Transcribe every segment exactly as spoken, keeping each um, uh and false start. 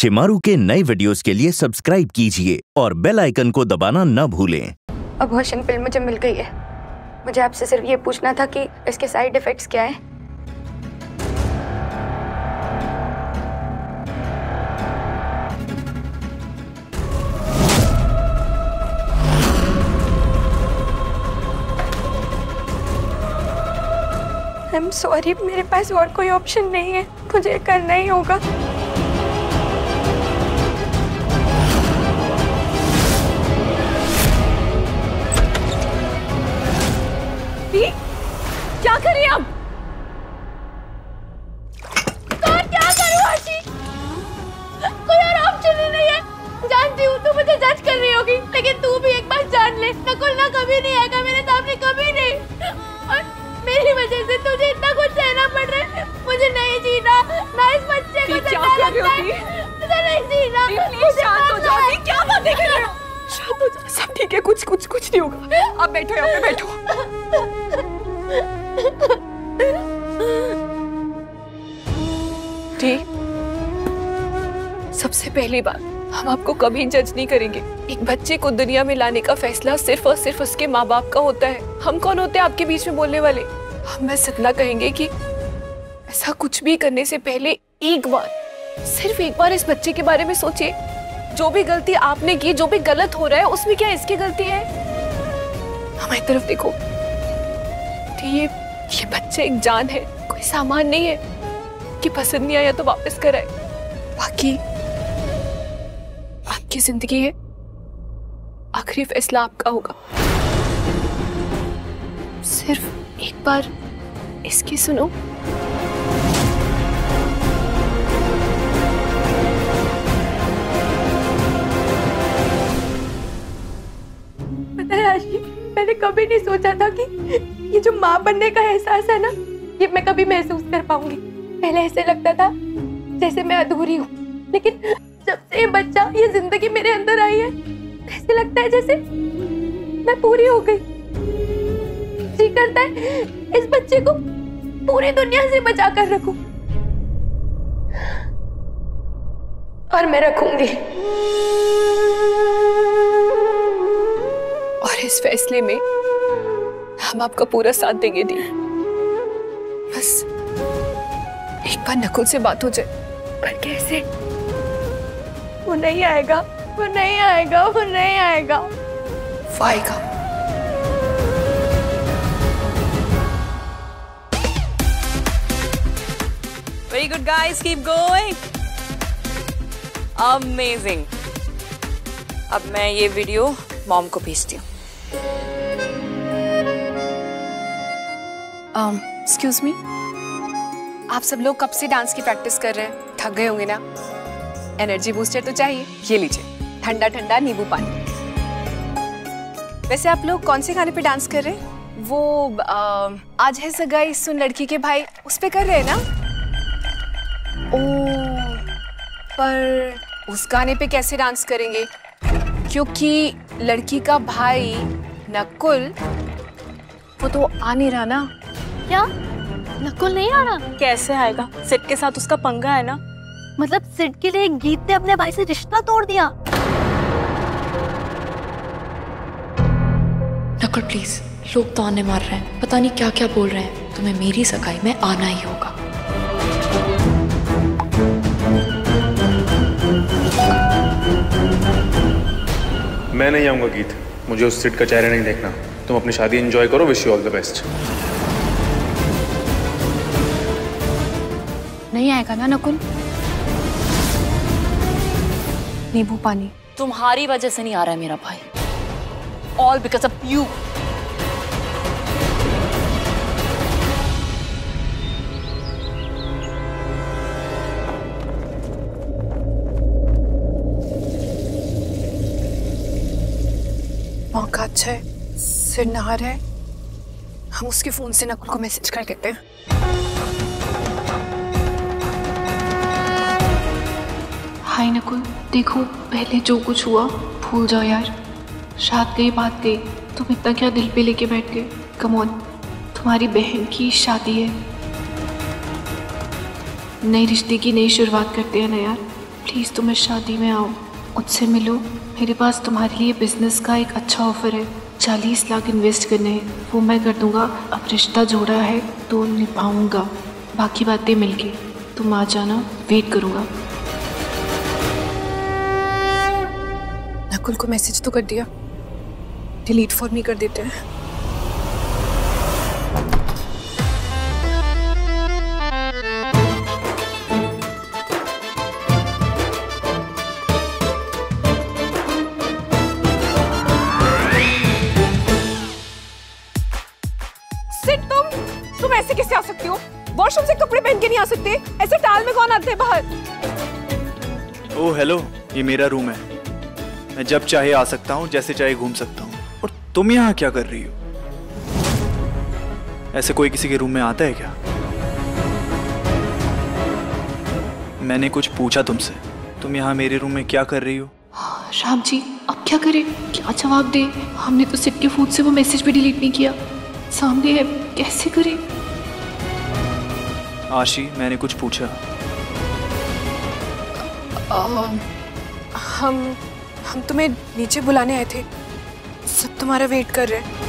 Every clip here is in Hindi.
शेमारू के नए वीडियोस के लिए सब्सक्राइब कीजिए और बेल आइकन को दबाना न भूलें। अबॉर्शन पिल मुझे मिल गई है। मुझे आपसे सिर्फ ये पूछना था कि इसके साइड इफेक्ट्स क्या हैं? आई एम सॉरी, मेरे पास और कोई ऑप्शन नहीं है, मुझे करना ही होगा। क्या करें अब? और क्या करूं आशी? कोई और ऑप्शन ही नहीं है। जानती हूँ तू मुझे जज कर रही होगी, लेकिन तू भी एक बार जान ले, नकुल ना कभी नहीं आएगा मेरे सामने, कभी नहीं। और मेरी वजह से तुझे इतना कुछ सहना पड़ रहा है। मुझे नहीं जीना, ना इस बच्चे को जिंदा रखना है, मुझे नहीं जीना। प्लीज शांत हो जाओ, क्या बातें कर रहे हो? शांत हो जाओ, सब ठीक है, कुछ कुछ कुछ नहीं होगा। आप बैठो, यहाँ पे बैठो। ठीक, सबसे पहली बात, हम आपको कभी जज नहीं करेंगे। एक बच्चे को दुनिया में लाने का फैसला सिर्फ और सिर्फ उसके माँ बाप का होता है। हम कौन होते हैं आपके बीच में बोलने वाले? हम बस इतना कहेंगे कि ऐसा कुछ भी करने से पहले एक बार, सिर्फ एक बार इस बच्चे के बारे में सोचिए। जो भी गलती आपने की, जो भी गलत हो रहा है, उसमें क्या इसकी गलती है? हमारी तरफ देखो, ये ये बच्चा एक जान है, कोई सामान नहीं है कि पसंद नहीं आया तो वापस कराए। बाकी आपकी जिंदगी है, आखिरी फैसला आपका होगा। सिर्फ एक बार इसकी सुनो। पता है आशी, मैंने कभी नहीं सोचा था कि ये जो माँ बनने का एहसास है ना, ये मैं कभी महसूस कर पाऊंगी। पहले ऐसे लगता था जैसे मैं अधूरी हूँ, लेकिन जब से ये बच्चा, ये जिंदगी मेरे अंदर आई है, ऐसे लगता है जैसे मैं पूरी हो गई। जी करता है इस बच्चे को पूरी दुनिया से बचा कर रखूं, और मैं रखूंगी। और इस फैसले में हम आपका पूरा साथ देंगे दी। बस एक बार नकुल से बात हो जाए। पर कैसे? वो नहीं आएगा, वो नहीं आएगा, वो नहीं आएगा। वो आएगा। Very good guys, keep going. Amazing. अब मैं ये वीडियो मॉम को भेजती हूँ। एक्सक्यूज मी, आप सब लोग कब से डांस की प्रैक्टिस कर रहे हैं? थक गए होंगे ना? एनर्जी बूस्टर तो चाहिए, ये लीजिए, ठंडा ठंडा नींबू पानी। वैसे आप लोग कौन से गाने पे डांस कर रहे हैं? वो आ, आज है सगाई सुन लड़की के भाई, उस पे कर रहे हैं ना? ओ, पर उस गाने पे कैसे डांस करेंगे? क्योंकि लड़की का भाई नकुल, वो तो आ नहीं रहा ना। क्या नकुल नहीं आ रहा? कैसे आएगा? सिड के साथ उसका पंगा है ना। मतलब सिड के लिए गीत ने अपने भाई से रिश्ता तोड़ दिया? नकुल प्लीज, लोग ताने मार रहे हैं, पता नहीं क्या क्या बोल रहे हैं। तुम्हें मेरी सगाई में आना ही होगा। मैं नहीं आऊंगा गीत, मुझे उस सिड का चेहरा नहीं देखना। तुम अपनी शादी एंजॉय करो, wish you all the best. नहीं आएगा ना नकुल? नींबू पानी। तुम्हारी वजह से नहीं आ रहा है मेरा भाई। All because of you. मौका अच्छा है, सिर नहा रहा है, हम उसके फोन से नकुल को मैसेज कर देते हैं। हाय नकुल, देखो पहले जो कुछ हुआ भूल जाओ यार। शाद गई बात गई, तुम इतना क्या दिल पे लेके बैठ गए? कम ऑन, तुम्हारी बहन की शादी है, नए रिश्ते की नई शुरुआत करते हैं ना यार। प्लीज़ तुम इस शादी में आओ, मुझसे मिलो। मेरे पास तुम्हारे लिए बिजनेस का एक अच्छा ऑफर है, चालीस लाख इन्वेस्ट करने हैं, वो मैं कर दूंगा। अब रिश्ता जोड़ा है तो निभाऊंगा, बाकी बातें मिलके। तुम आ जाना, वेट करूंगा। नकुल को मैसेज तो कर दिया, डिलीट फॉर मी कर देते हैं। ऐसे कैसे आ सकती हो? वॉशरूम से कपड़े पहन के नहीं आ सकते? ऐसे टाल में कौन आते हैं बाहर? ओह हेलो, ये मेरा रूम है। मैं जब चाहे आ सकता हूँ, जैसे चाहे घूम सकता हूँ। और तुम यहाँ क्या कर रही हो? ऐसे कोई किसी के रूम में आता है क्या? मैंने कुछ पूछा तुमसे, तुम यहाँ मेरे रूम में क्या कर रही हो? श्याम जी, अब क्या करें, क्या जवाब दे? हमने तो सिट के फूड से वो मैसेज भी डिलीट नहीं किया, सामने है, कैसे करें? आशी, मैंने कुछ पूछा। आ, हम हम तुम्हें नीचे बुलाने आए थे, सब तुम्हारा वेट कर रहे हैं।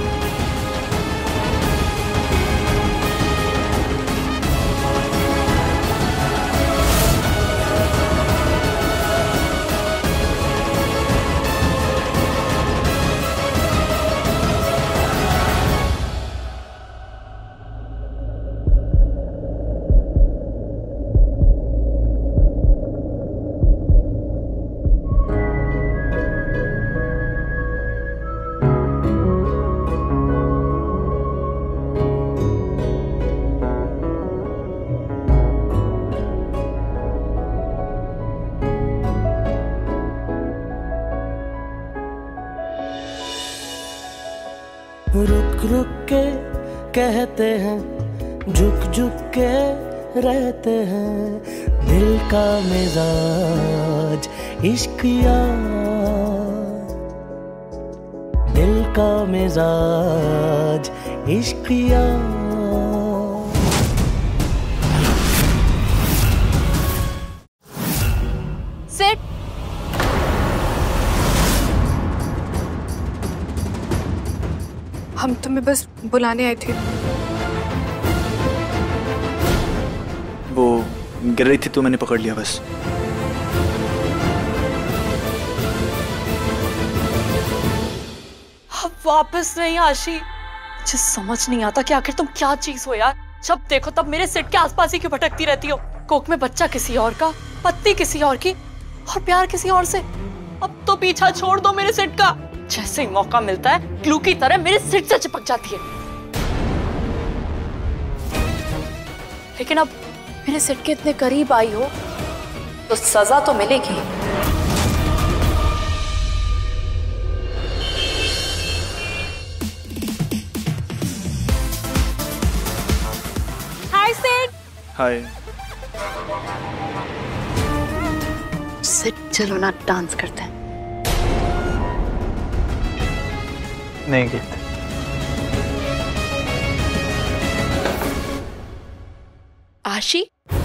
रुक रुक के कहते हैं, झुक झुक के रहते हैं, दिल का मिजाज इश्किया, दिल का मिजाज इश्किया। सिट। हम तुम्हें बस बुलाने आए थे। वो गिर रही थी तो मैंने पकड़ लिया बस। अब वापस नहीं आशी, मुझे समझ नहीं आता कि आखिर तुम क्या चीज हो यार। जब देखो तब मेरे सेट के आसपास ही क्यों भटकती रहती हो? कोक में बच्चा किसी और का, पत्नी किसी और की, और प्यार किसी और से। अब तो पीछा छोड़ दो मेरे सेट का। जैसे ही मौका मिलता है ग्लू की तरह मेरे सिर से चिपक जाती है। लेकिन अब मेरे सिर के इतने करीब आई हो तो सजा तो मिलेगी। हाय सिड। हाय। सिड, चलो ना डांस करते हैं। नहीं गीत। आशी,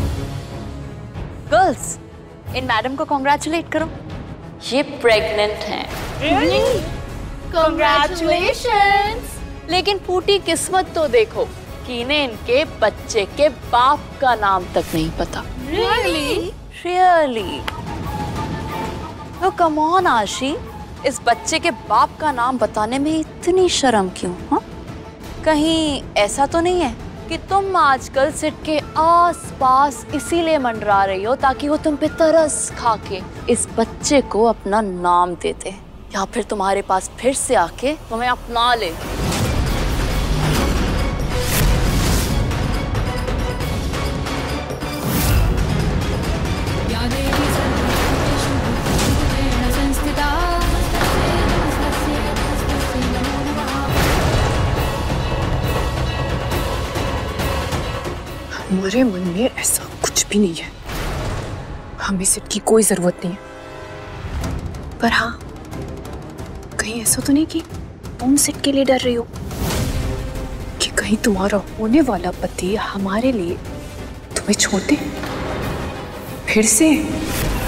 गर्ल्स, इन मैडम को कॉन्ग्रेचुलेट करो, ये प्रेग्नेंट हैं। Really? Congratulations! लेकिन फूटी किस्मत तो देखो कि इन्हें इनके बच्चे के बाप का नाम तक नहीं पता। Really? Really? तो कम ऑन आशी, इस बच्चे के बाप का नाम बताने में इतनी शर्म क्यों? हाँ, कहीं ऐसा तो नहीं है कि तुम आजकल सिट के आस-पास इसीलिए मंडरा रही हो ताकि वो तुम पे तरस खा के इस बच्चे को अपना नाम दे दे, या फिर तुम्हारे पास फिर से आके तुम्हें अपना ले? हमारे मन में ऐसा कुछ भी नहीं है, हमें सिट की कोई जरूरत नहीं है। पर हाँ, कहीं ऐसा तो नहीं कि तुम सिट के लिए डर रही हो कि कहीं तुम्हारा होने वाला पति हमारे लिए तुम्हें छोड़ दे फिर से?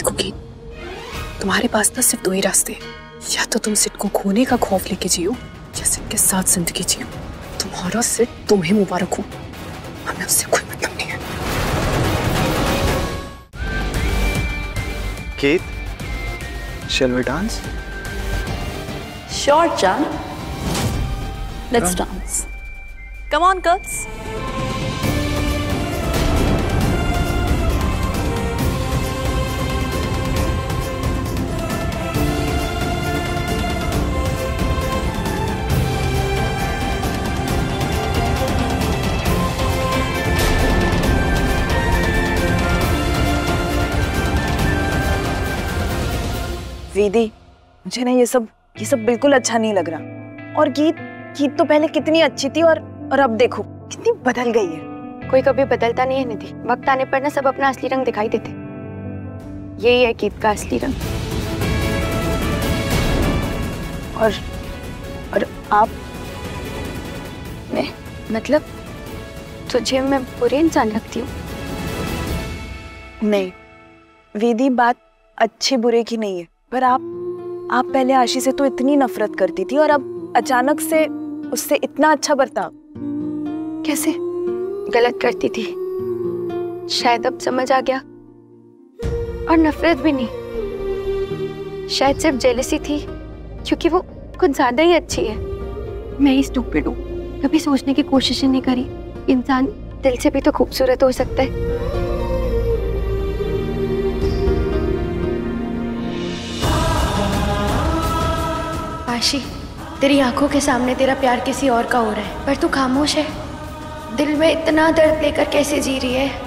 देखो गीत, तुम्हारे पास ना सिर्फ दो ही रास्ते हैं, या तो तुम सिड को खोने का खौफ लेके जियो या सिड के साथ जिंदगी जियो। तुम्हारा सिड तुम्हें मुबारक हो, हमें उससे कोई मतलब नहीं है। Keith, shall we dance? Sure, Chan. Let's dance. Come on, girls. वेदी, मुझे ना ये सब ये सब बिल्कुल अच्छा नहीं लग रहा। और गीत गीत तो पहले कितनी अच्छी थी और और अब देखो कितनी बदल गई है। कोई कभी बदलता नहीं है निधि, वक्त आने पर ना सब अपना असली रंग दिखाई देते। यही है गीत का असली रंग। और और आप मैं मतलब तुझे मैं बुरे इंसान लगती हूँ? नहीं वेदी, बात अच्छे बुरे की नहीं है, पर आप आप पहले आशी से तो इतनी नफरत करती थी और अब अचानक से उससे इतना अच्छा बर्ताव कैसे? गलत करती थी, शायद अब समझ आ गया। और नफरत भी नहीं, शायद सिर्फ जेलसी थी, क्योंकि वो कुछ ज्यादा ही अच्छी है। मैं ही स्टूपिड हूँ, कभी सोचने की कोशिश ही नहीं करी इंसान दिल से भी तो खूबसूरत हो सकता है। आशी, तेरी आंखों के सामने तेरा प्यार किसी और का हो रहा है, पर तू खामोश है। दिल में इतना दर्द लेकर कैसे जी रही है?